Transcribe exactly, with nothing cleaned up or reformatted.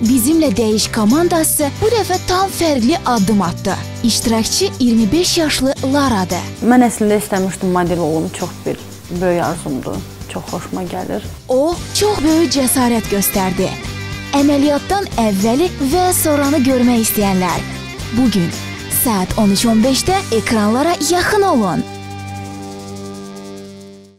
Bizimlə Dəyiş komandası bu dəfə tam fərqli addım atdı. İştirakçı iyirmi beş yaşlı Laradır. Mən əslində istəmişdim model olum, çox bir böyük arzumdur. Çox xoşuma gəlir. O, çox böyük cəsarət göstərdi. Əməliyyatdan əvvəli və sonranı görmək istəyənlər bugün saat on üç on beşdə ekranlara yaxın olun.